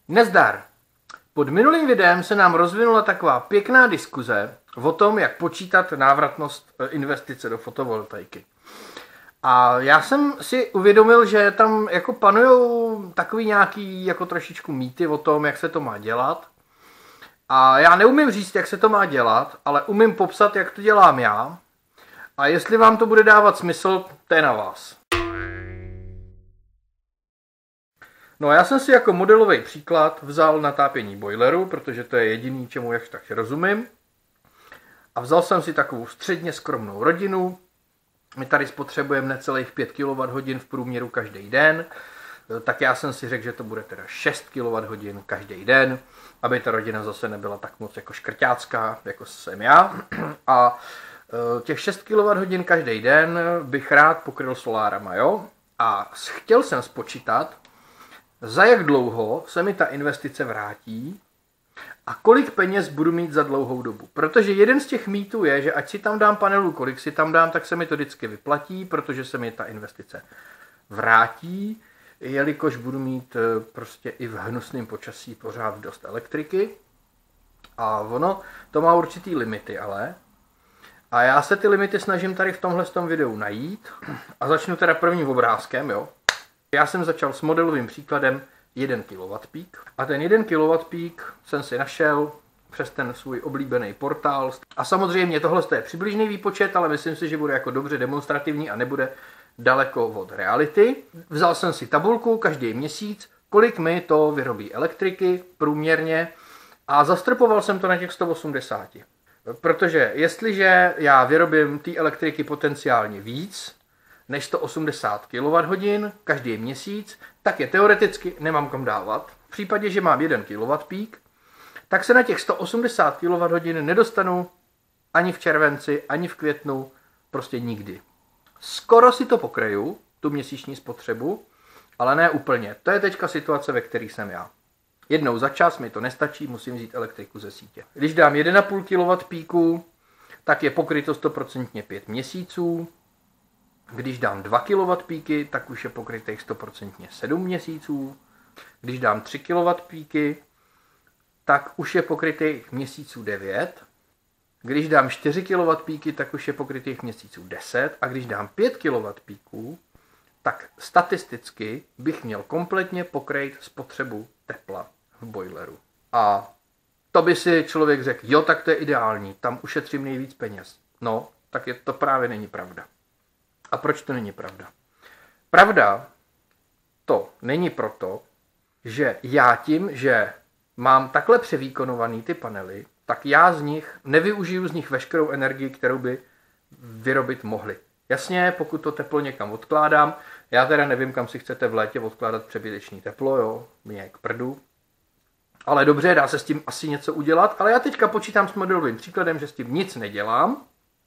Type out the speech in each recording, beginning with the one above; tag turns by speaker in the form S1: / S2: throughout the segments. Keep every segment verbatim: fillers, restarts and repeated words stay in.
S1: Nezdar! Pod minulým videem se nám rozvinula taková pěkná diskuze o tom, jak počítat návratnost investice do fotovoltaiky. A já jsem si uvědomil, že tam jako panujou takový nějaký jako trošičku mýty o tom, jak se to má dělat. A já neumím říct, jak se to má dělat, ale umím popsat, jak to dělám já. A jestli vám to bude dávat smysl, to je na vás. No a já jsem si jako modelový příklad vzal natápění boileru, protože to je jediný, čemu jak tak rozumím. A vzal jsem si takovou středně skromnou rodinu. My tady spotřebujeme necelých pět kilowatthodin v průměru každý den. Tak já jsem si řekl, že to bude teda šest kilowatthodin každý den, aby ta rodina zase nebyla tak moc jako škrťácká, jako jsem já. A těch šest kilowatthodin každý den bych rád pokryl solárama, jo? A chtěl jsem spočítat, za jak dlouho se mi ta investice vrátí a kolik peněz budu mít za dlouhou dobu. Protože jeden z těch mýtů je, že ať si tam dám panelu, kolik si tam dám, tak se mi to vždycky vyplatí, protože se mi ta investice vrátí, jelikož budu mít prostě i v hnusném počasí pořád dost elektriky. A ono to má určitý limity, ale. A já se ty limity snažím tady v tomhle tom videu najít. A začnu teda prvním obrázkem, jo. Já jsem začal s modelovým příkladem jeden kilowattpík. A ten jeden kilowattpík jsem si našel přes ten svůj oblíbený portál. A samozřejmě tohle je přibližný výpočet, ale myslím si, že bude jako dobře demonstrativní a nebude daleko od reality. Vzal jsem si tabulku každý měsíc, kolik mi to vyrobí elektriky průměrně a zastropoval jsem to na těch sto osmdesát. Protože jestliže já vyrobím té elektriky potenciálně víc než sto osmdesát kilowatthodin každý měsíc, tak je teoreticky nemám kam dávat. V případě, že mám jeden kilowattpík, tak se na těch sto osmdesát kilowatthodin nedostanu ani v červenci, ani v květnu, prostě nikdy. Skoro si to pokryju, tu měsíční spotřebu, ale ne úplně. To je teďka situace, ve které jsem já. Jednou za čas mi to nestačí, musím vzít elektriku ze sítě. Když dám jeden a půl kilowattpíku, tak je pokryto sto procent pět měsíců. Když dám dva kilowattpíky, tak už je pokrytých sto procent sedm měsíců. Když dám tři kilowattpíky, tak už je pokrytých měsíců devět. Když dám čtyři kilowattpíky, tak už je pokrytých měsíců deset. A když dám pět kilowattpíků, tak statisticky bych měl kompletně pokryt spotřebu tepla v boileru. A to by si člověk řekl, jo, tak to je ideální, tam ušetřím nejvíc peněz. No, tak je to právě není pravda. A proč to není pravda? Pravda to není proto, že já tím, že mám takhle převýkonovaný ty panely, tak já z nich nevyužiju z nich veškerou energii, kterou by vyrobit mohli. Jasně, pokud to teplo někam odkládám, já teda nevím, kam si chcete v létě odkládat přebytečný teplo, jo, mě k prdu. Ale dobře, dá se s tím asi něco udělat, ale já teďka počítám s modelovým příkladem, že s tím nic nedělám.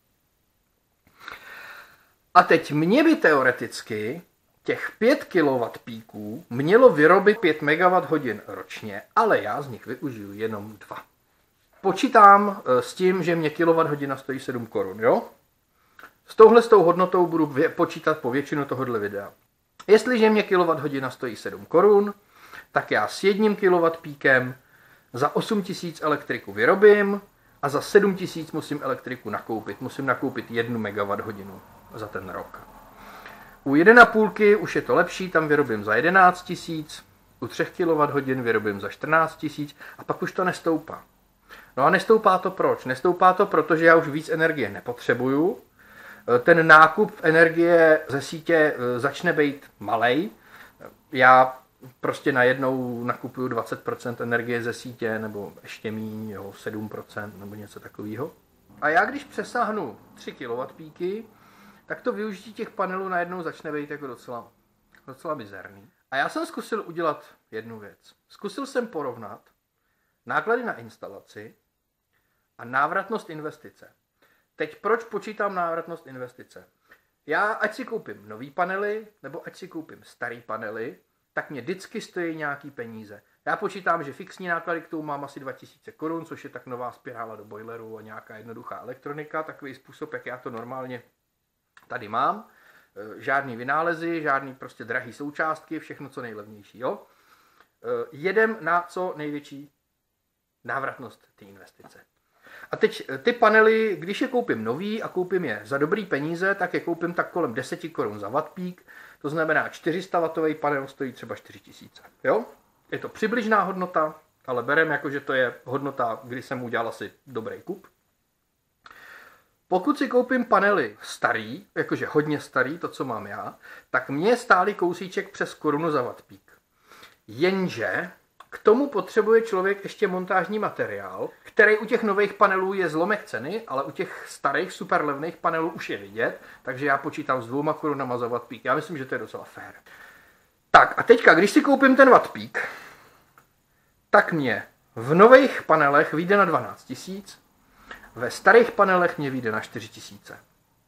S1: A teď mě by teoreticky těch pět kilowattpíků mělo vyrobit pět megawatthodin ročně, ale já z nich využiju jenom dva. Počítám s tím, že mě kilowatthodina stojí sedm korun, jo? S touhle s tou hodnotou budu počítat po většinu tohohle videa. Jestliže mě kilowatthodina stojí sedm korun, tak já s jedním kilowattpíkem za osm tisíc elektriku vyrobím a za sedm tisíc musím elektriku nakoupit. Musím nakoupit jednu megawatthodinu za ten rok. U jedna a půl už je to lepší, tam vyrobím za jedenáct tisíc, u tři kilowatthodin vyrobím za čtrnáct tisíc a pak už to nestoupá. No a nestoupá to proč? Nestoupá to, protože já už víc energie nepotřebuju. Ten nákup energie ze sítě začne být malej. Já prostě najednou nakupuju dvacet procent energie ze sítě, nebo ještě míň, jo, sedm procent nebo něco takového. A já když přesáhnu tři kilowattpíky, tak to využití těch panelů najednou začne být jako docela, docela mizerný. A já jsem zkusil udělat jednu věc. Zkusil jsem porovnat náklady na instalaci a návratnost investice. Teď proč počítám návratnost investice? Já ať si koupím nový panely, nebo ať si koupím starý panely, tak mě vždycky stojí nějaký peníze. Já počítám, že fixní náklady k tomu mám asi dva tisíce korun, což je tak nová spirála do boileru a nějaká jednoduchá elektronika, takový způsob, jak já to normálně tady mám. Žádný vynálezy, žádný prostě drahý součástky, všechno co nejlevnější, jo. jedem na co největší návratnost té investice. A teď ty panely, když je koupím nový a koupím je za dobrý peníze, tak je koupím tak kolem deset korun za wattpík, to znamená čtyři sta watový panel stojí třeba čtyři tisíce. Jo? Je to přibližná hodnota, ale berem jako, že to je hodnota, kdy jsem udělal asi dobrý kup. Pokud si koupím panely starý, jakože hodně starý, to, co mám já, tak mě stály kousíček přes korunu za wattpík. Jenže k tomu potřebuje člověk ještě montážní materiál, který u těch nových panelů je zlomek ceny, ale u těch starých super levných panelů už je vidět, takže já počítám s dvouma korunama za wattpík. Já myslím, že to je docela fér. Tak a teďka, když si koupím ten wattpík, tak mě v nových panelech vyjde na dvanáct tisíc, ve starých panelech mě vyjde na čtyři tisíce.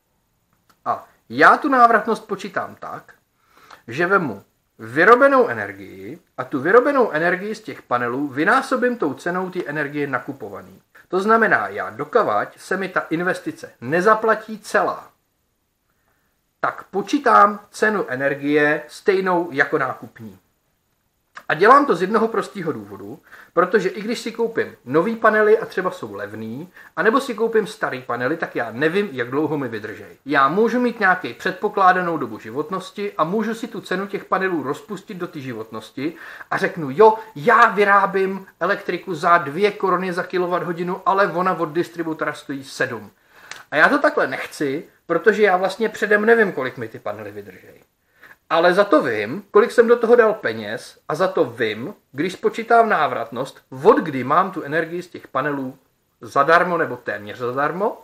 S1: A já tu návratnost počítám tak, že vemu vyrobenou energii a tu vyrobenou energii z těch panelů vynásobím tou cenou ty energie nakupovaný. To znamená, já dokavať se mi ta investice nezaplatí celá, tak počítám cenu energie stejnou jako nákupní. A dělám to z jednoho prostého důvodu, protože i když si koupím nový panely a třeba jsou levný, anebo si koupím starý panely, tak já nevím, jak dlouho mi vydržej. Já můžu mít nějaký předpokládanou dobu životnosti a můžu si tu cenu těch panelů rozpustit do té životnosti a řeknu, jo, já vyrábím elektriku za dvě koruny za kilowatthodinu, ale ona od distributora stojí sedm. A já to takhle nechci, protože já vlastně předem nevím, kolik mi ty panely vydržej. Ale za to vím, kolik jsem do toho dal peněz a za to vím, když spočítám návratnost, od kdy mám tu energii z těch panelů zadarmo nebo téměř zadarmo.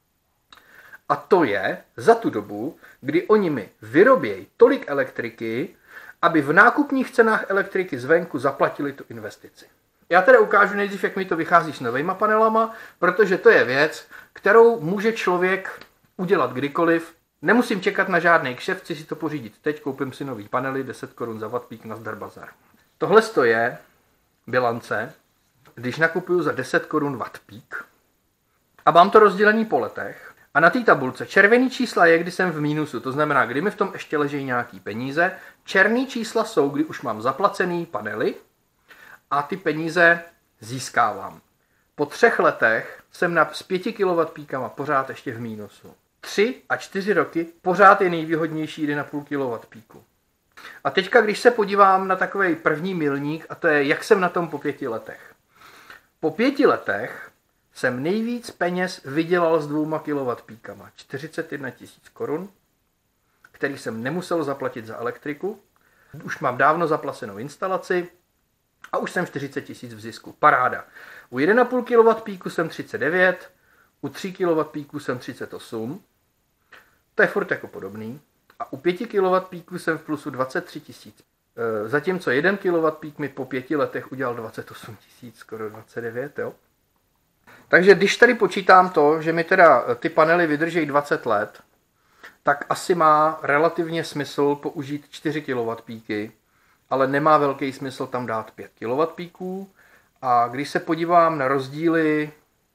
S1: A to je za tu dobu, kdy oni mi vyrobějí tolik elektriky, aby v nákupních cenách elektriky zvenku zaplatili tu investici. Já teda ukážu nejdřív, jak mi to vychází s novejma panelama, protože to je věc, kterou může člověk udělat kdykoliv. Nemusím čekat na žádný kšeft, chci si to pořídit teď, koupím si nový panely, deset korun za wattpík na Zdar Bazar. Tohle je bilance, když nakupuju za deset korun wattpík a mám to rozdělený po letech a na té tabulce červený čísla je, kdy jsem v mínusu, to znamená, kdy mi v tom ještě leží nějaký peníze, černý čísla jsou, kdy už mám zaplacený panely a ty peníze získávám. Po třech letech jsem na, s pěti kilowattpíkama pořád ještě v mínusu. Tři a čtyři roky pořád je nejvýhodnější jedna celá pět kilowattpíku. A teďka, když se podívám na takový první milník, a to je, jak jsem na tom po pěti letech. Po pěti letech jsem nejvíc peněz vydělal s dvouma kilowattpíkama. čtyřicet jedna tisíc korun, který jsem nemusel zaplatit za elektriku. Už mám dávno zaplacenou instalaci a už jsem čtyřicet tisíc v zisku. Paráda. U jedna celá pět kilowattpíku jsem třicet devět, u tří kilowattpíků jsem třicet osm. To je furt jako podobný. A u pěti kilowattpíků jsem v plusu dvacet tři tisíc. Zatímco jeden kilowattpík mi po pěti letech udělal dvacet osm tisíc, skoro dvacet devět, jo. Takže když tady počítám to, že mi teda ty panely vydrží dvacet let, tak asi má relativně smysl použít čtyři kilowattpíky, ale nemá velký smysl tam dát pět kilowattpíků. A když se podívám na rozdíly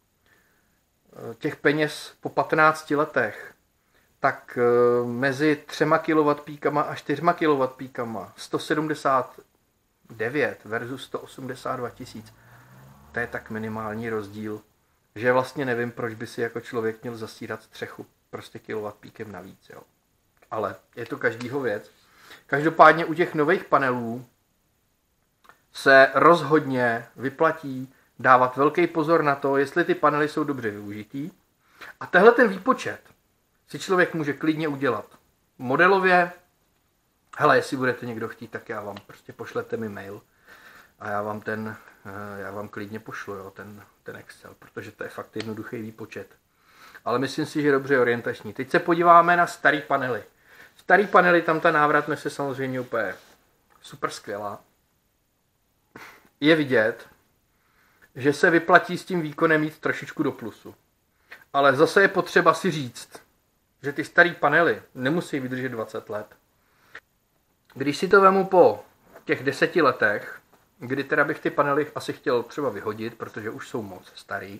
S1: těch peněz po patnácti letech, tak mezi třema kilowattpíkama a čtyřma kilowattpíkama sto sedmdesát devět versus sto osmdesát dva tisíc, to je tak minimální rozdíl, že vlastně nevím, proč by si jako člověk měl zasírat střechu prostě kilowattpíkem navíc. Jo. Ale je to každýho věc. Každopádně u těch nových panelů se rozhodně vyplatí dávat velký pozor na to, jestli ty panely jsou dobře využitý. A tehle ten výpočet si člověk může klidně udělat modelově. Hele, jestli budete někdo chtít, tak já vám prostě pošlete mi mail a já vám ten, já vám klidně pošlu, jo, ten, ten Excel, protože to je fakt jednoduchý výpočet. Ale myslím si, že je dobře orientační. Teď se podíváme na starý panely. Starý panely, tam ta návratnost je samozřejmě úplně super skvělá. Je vidět, že se vyplatí s tím výkonem jít trošičku do plusu. Ale zase je potřeba si říct, že ty starý panely nemusí vydržet dvacet let. Když si to vemu po těch deseti letech, kdy teda bych ty panely asi chtěl třeba vyhodit, protože už jsou moc starý,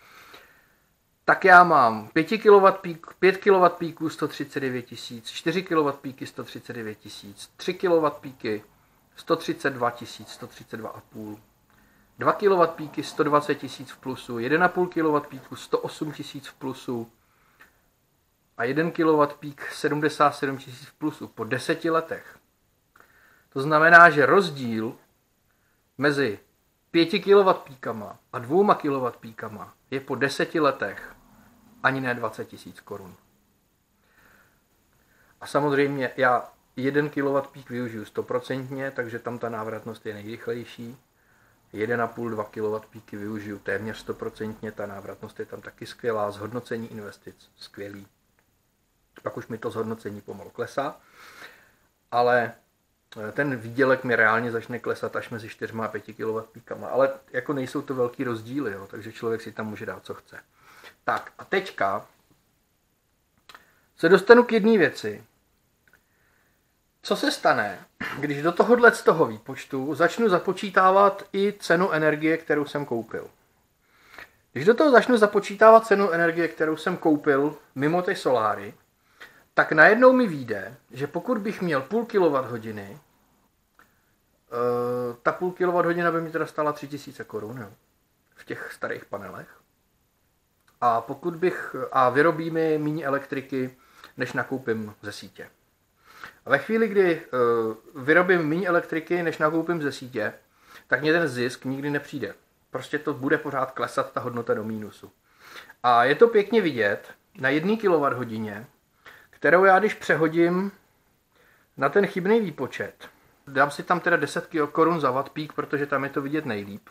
S1: tak já mám pět kilowattpíků sto třicet devět tisíc, čtyři kilowattpíky sto třicet devět tisíc, tři kilowattpíky sto třicet dva tisíc, sto třicet dva a půl. dva kilowattpíky sto dvacet tisíc v plusu, jedna celá pět kilowattpíku sto osm tisíc v plusu a jeden kilowattpík sedmdesát sedm tisíc v plusu po deseti letech. To znamená, že rozdíl mezi pěti kilowattpíkama a dvěma kilowattpíkama je po deseti letech ani ne dvacet tisíc korun. A samozřejmě já jeden kilowattpík využiju stoprocentně, takže tam ta návratnost je nejrychlejší. jedna celá pět dva kilowattpíky využiju téměř stoprocentně, ta návratnost je tam taky skvělá, zhodnocení investic skvělý. Pak už mi to zhodnocení pomalu klesá, ale ten výdělek mi reálně začne klesat až mezi čtyřmi a pěti kilowattpíkama, ale jako nejsou to velký rozdíly, jo, takže člověk si tam může dát, co chce. Tak a teďka se dostanu k jedné věci. Co se stane, když do tohohle z toho výpočtu začnu započítávat i cenu energie, kterou jsem koupil? Když do toho začnu započítávat cenu energie, kterou jsem koupil mimo ty soláry, tak najednou mi vyjde, že pokud bych měl půl kilowatthodiny, ta půl kilowatthodina by mi teda stála tři tisíce korun, jo, v těch starých panelech. A pokud bych, a vyrobí mi méně elektriky, než nakoupím ze sítě. A ve chvíli, kdy uh, vyrobím méně elektriky, než nakoupím ze sítě, tak mě ten zisk nikdy nepřijde. Prostě to bude pořád klesat ta hodnota do mínusu. A je to pěkně vidět na jedné kilowatthodině, kterou já když přehodím na ten chybný výpočet, dám si tam teda deset korun za wattpík, protože tam je to vidět nejlíp,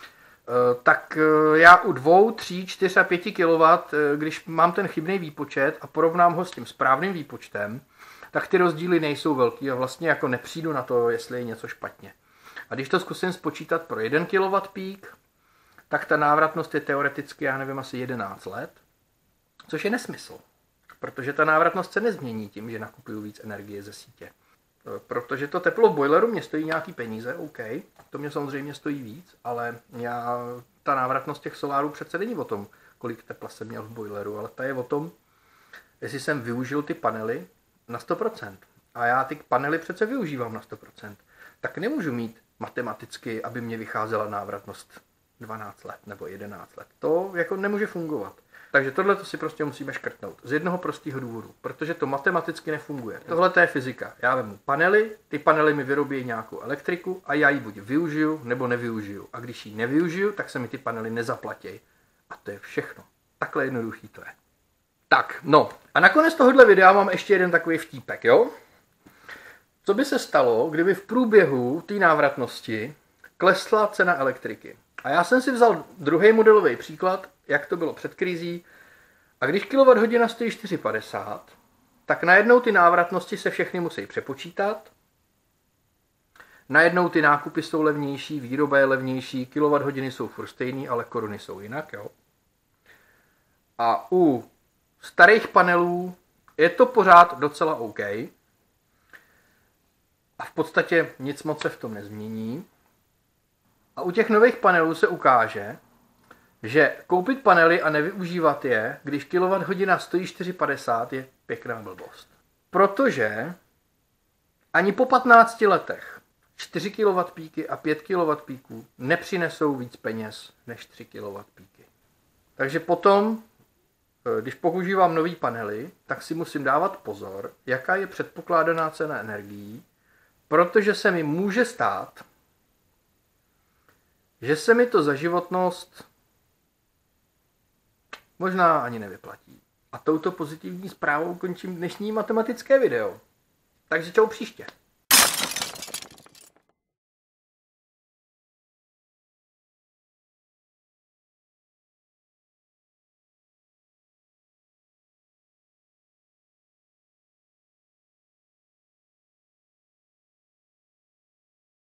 S1: tak já u dvou, tří, čtyř a pěti kilowatt, když mám ten chybný výpočet a porovnám ho s tím správným výpočtem, tak ty rozdíly nejsou velký a vlastně jako nepřijdu na to, jestli je něco špatně. A když to zkusím spočítat pro jeden kilowattpík, tak ta návratnost je teoreticky, já nevím, asi jedenáct let, což je nesmysl, protože ta návratnost se nezmění tím, že nakupuju víc energie ze sítě. Protože to teplo v boileru mě stojí nějaký peníze, OK, to mě samozřejmě stojí víc, ale já, ta návratnost těch solárů přece není o tom, kolik tepla jsem měl v boileru, ale ta je o tom, jestli jsem využil ty panely na sto procent. A já ty panely přece využívám na sto procent. Tak nemůžu mít matematicky, aby mě vycházela návratnost dvanáct let nebo jedenáct let. To jako nemůže fungovat. Takže tohle to si prostě musíme škrtnout. Z jednoho prostého důvodu. Protože to matematicky nefunguje. Tohle to je fyzika. Já vemu panely, ty panely mi vyrobí nějakou elektriku a já ji buď využiju, nebo nevyužiju. A když ji nevyužiju, tak se mi ty panely nezaplatí. A to je všechno. Takhle jednoduchý to je. Tak, no. A nakonec tohohle videa mám ještě jeden takový vtípek, jo? Co by se stalo, kdyby v průběhu té návratnosti klesla cena elektriky? A já jsem si vzal druhý modelový příklad, jak to bylo před krizí. A když kilowatthodina stojí čtyři padesát, tak najednou ty návratnosti se všechny musí přepočítat. Najednou ty nákupy jsou levnější, výroba je levnější, kilowatthodiny jsou furt stejný, ale koruny jsou jinak, jo. A u starých panelů je to pořád docela OK. A v podstatě nic moc se v tom nezmění. A u těch nových panelů se ukáže, že koupit panely a nevyužívat je, když kilowatthodina stojí čtyři padesát, je pěkná blbost. Protože ani po patnácti letech čtyři kilowattpíky a pět kilowattpíků nepřinesou víc peněz než tři kilowattpíky. Takže potom, když používám nový panely, tak si musím dávat pozor, jaká je předpokládaná cena energií, protože se mi může stát, že se mi to za životnost možná ani nevyplatí. A touto pozitivní zprávou končím dnešní matematické video. Takže čau příště.